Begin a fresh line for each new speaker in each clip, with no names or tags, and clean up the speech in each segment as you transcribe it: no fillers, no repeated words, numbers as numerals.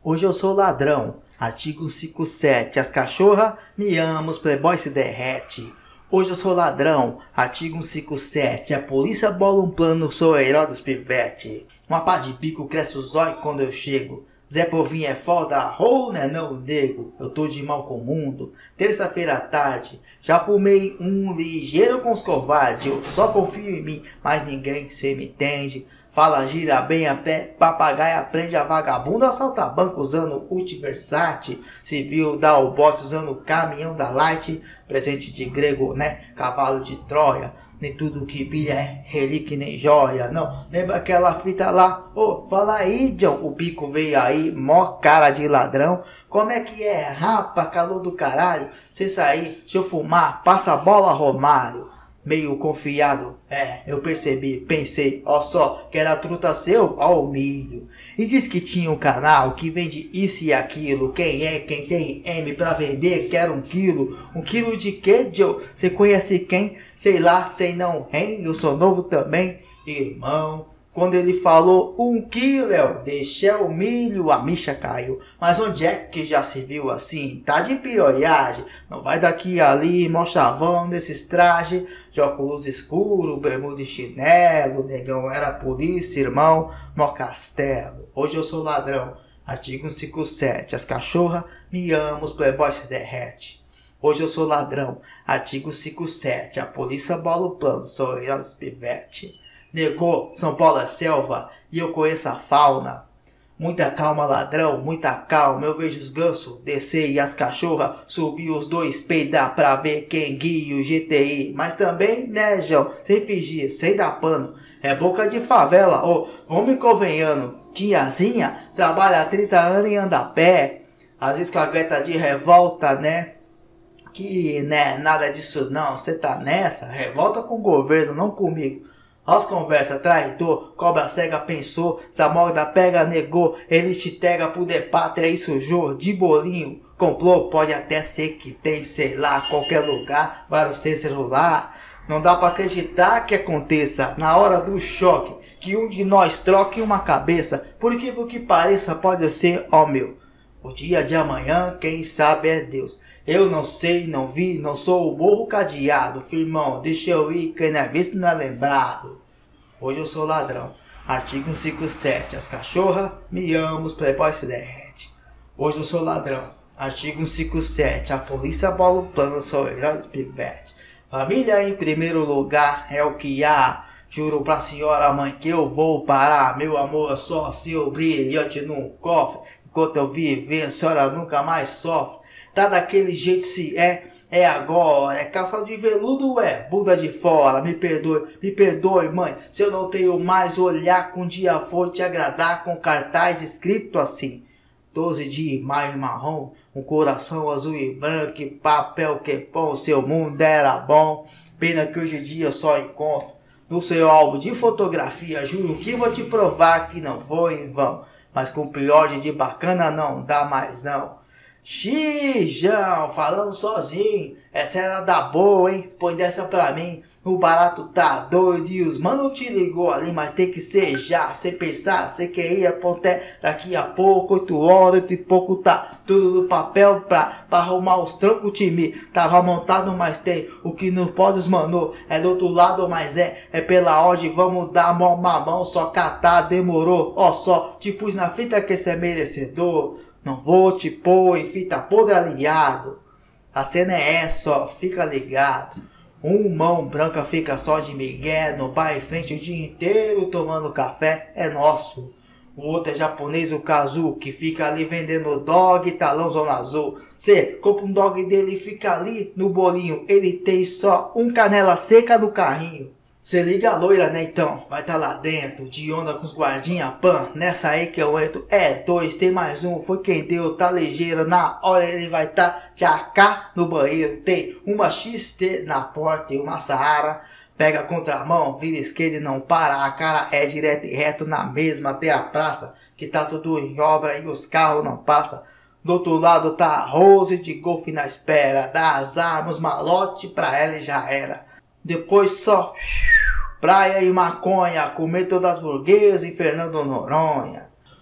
Hoje eu sou ladrão, artigo 57, as cachorra me amam, os playboy se derrete. Hoje eu sou ladrão, artigo 57, a polícia bola um plano, sou o herói dos pivete. Uma pá de bico cresce o zóio quando eu chego. Zé Povinho é foda, né não nego, eu tô de mal com o mundo. Terça-feira à tarde, já fumei um ligeiro com os covardes. Eu só confio em mim, mas ninguém cê me entende. Fala, gira bem a pé, papagaio aprende a vagabundo. Assalta banco usando ult Versace. Civil dá o bote usando o caminhão da Light. Presente de grego, né, cavalo de Troia. Nem tudo que brilha é relíquia nem joia. Não, lembra aquela fita lá? Ô, fala aí, John, o bico veio aí, mó cara de ladrão. Como é que é, rapa, calor do caralho? Cê sair, deixa eu fumar, passa a bola, Romário. Meio confiado, eu percebi, pensei, ó só, que era truta seu, ó o milho. E diz que tinha um canal que vende isso e aquilo. Quem é, quem tem M pra vender, quer 1 quilo. 1 quilo de quê, Joe? Cê conhece quem? Sei lá, sei não, hein? Eu sou novo também, irmão. Quando ele falou 1 quilo, deixei o milho, a micha caiu. Mas onde é que já se viu assim? Tá de piolhagem. Não vai daqui e ali, mó chavão nesses trajes. De óculos escuro, bermuda e chinelo. Negão era polícia, irmão, mó castelo. Hoje eu sou ladrão, artigo 57. As cachorra me amam, os playboy se derrete. Hoje eu sou ladrão, artigo 57. A polícia bola o plano, sou eu dos pivete. Negou, São Paulo é selva e eu conheço a fauna. Muita calma, ladrão, muita calma. Eu vejo os gansos descer e as cachorras subir, os dois peidar pra ver quem guia o GTI. Mas também, né, João, sem fingir, sem dar pano. É boca de favela, vamos me convenhando. Tiazinha trabalha há 30 anos e anda a pé. Às vezes com a Greta de revolta, né? Que, né, nada disso não. Você tá nessa? Revolta com o governo, não comigo. Aos conversa, traidor, cobra cega pensou, Zamorda pega, negou, ele te tega por de pátria e sujou, de bolinho, complô, pode até ser que tem, sei lá, qualquer lugar, vários tem celular, não dá pra acreditar que aconteça, na hora do choque, que um de nós troque uma cabeça, por que pareça pode ser, ó meu, o dia de amanhã, quem sabe é Deus. Eu não sei, não vi, não sou o morro cadeado. Firmão, deixa eu ir, quem não é visto não é lembrado. Hoje eu sou ladrão, artigo 57. As cachorra me amam, os playboy se derrete. Hoje eu sou ladrão, artigo 57. A polícia bola o plano, sou o herói dos pivete. Família em primeiro lugar é o que há. Juro pra senhora mãe que eu vou parar. Meu amor é só seu brilhante num cofre. Enquanto eu viver, a senhora nunca mais sofre. Tá daquele jeito se é agora. É calçado de veludo, bunda de fora. Me perdoe mãe, se eu não tenho mais olhar com um dia for te agradar com cartaz escrito assim. 12 de maio marrom, um coração azul e branco, que papel que pão, seu mundo era bom. Pena que hoje em dia eu só encontro no seu álbum de fotografia. Juro que vou te provar que não foi em vão. Mas com pior de bacana não dá mais não. Xijão, falando sozinho, essa era da boa, hein? Põe dessa pra mim, o barato tá doido e os mano te ligou ali, mas tem que ser já, sem pensar, você quer ir até daqui a pouco, 8 horas, 8 e pouco, tá tudo no papel pra arrumar os trancos, time, tava montado, mas tem o que não pode os mano, é do outro lado, mas é pela ordem, vamos dar mó mamão, só catar, demorou, ó só, te pus na fita que cê é merecedor. Não vou te pôr em fita podre aliado. A cena é essa, ó, fica ligado. Um mão branca fica só de migué no bar em frente o dia inteiro tomando café, é nosso. O outro é japonês, o Kazu, que fica ali vendendo dog e talão zona azul. Cê compra um dog dele e fica ali no bolinho. Ele tem só um canela seca no carrinho. Cê liga a loira, né, então? Vai tá lá dentro, de onda com os guardinha pan. Nessa aí que eu entro, é 2, tem mais um. Foi quem deu, tá ligeiro. Na hora ele vai tá tchacá no banheiro. Tem uma XT na porta e uma Saara. Pega a contramão, vira esquerda e não para. A cara é direto e reto na mesma até a praça. Que tá tudo em obra e os carros não passam. Do outro lado tá a Rose de golfe na espera. Dá as armas, malote pra ela e já era. Depois só praia e maconha, comer todas as burguesas em Fernando Noronha.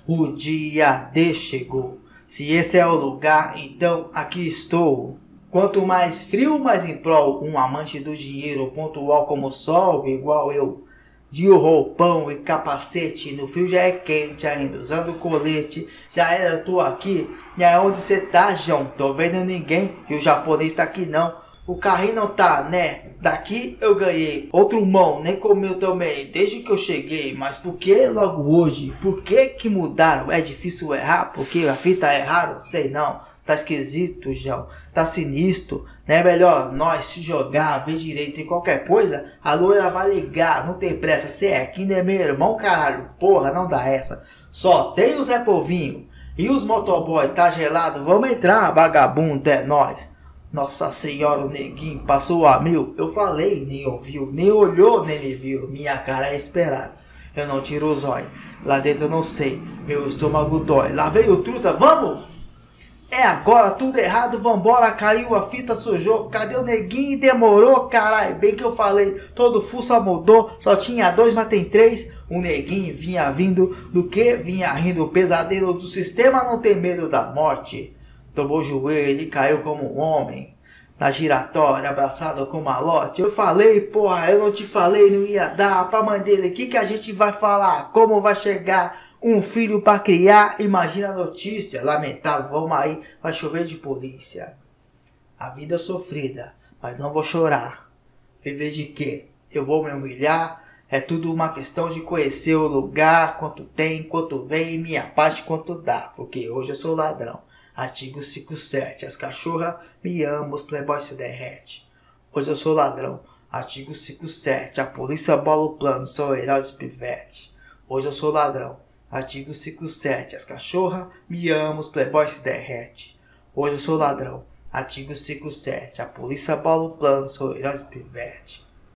O dia D chegou. Se esse é o lugar, então aqui estou. Quanto mais frio, mais em prol. Um amante do dinheiro, pontual como o sol, igual eu. De roupão e capacete, no frio já é quente ainda, usando colete. Já era, tô aqui, e é onde cê tá, João? Tô vendo ninguém, e o japonês tá aqui não. O carrinho não tá, né? Daqui eu ganhei. Outro mão, nem comeu também, desde que eu cheguei. Mas por que logo hoje? Por que mudaram? É difícil errar, porque a fita erraram? Sei não. Tá esquisito, João. Tá sinistro. Não é melhor nós se jogar, ver direito em qualquer coisa? A loira vai ligar, não tem pressa. Cê é aqui, né, meu irmão, caralho? Porra, não dá essa. Só tem o Zé Povinho e os motoboy, tá gelado? Vamos entrar, vagabundo, é nós. Nossa senhora, o neguinho passou a 1000. Eu falei, nem ouviu, nem olhou, nem me viu. Minha cara é esperar. Eu não tiro o zóio. Lá dentro eu não sei. Meu estômago dói. Lá veio o truta, vamos! É agora, tudo errado, vambora, caiu a fita, sujou. Cadê o neguinho? Demorou, caralho. Bem que eu falei, todo fuça mudou. Só tinha 2, mas tem 3. O neguinho vinha vindo do que? Vinha rindo. O pesadelo do sistema não tem medo da morte. Tomou o joelho e caiu como um homem. Na giratória, abraçado com malote. Eu falei, porra, eu não te falei, não ia dar pra mãe dele. O que a gente vai falar? Como vai chegar um filho pra criar? Imagina a notícia. Lamentável, vamos aí, vai chover de polícia. A vida é sofrida, mas não vou chorar. Viver de quê? Eu vou me humilhar? É tudo uma questão de conhecer o lugar, quanto tem, quanto vem, minha parte quanto dá. Porque hoje eu sou ladrão. Artigo 57, as cachorras me amam, os playboys se derrete. Hoje eu sou ladrão. Artigo 57, a polícia bola o plano, sou herói dos pivete. Hoje eu sou ladrão. Artigo 57, as cachorras me amam, os playboys se derrete. Hoje eu sou ladrão. Artigo 57, a polícia bola o plano, sou herói dos pivete.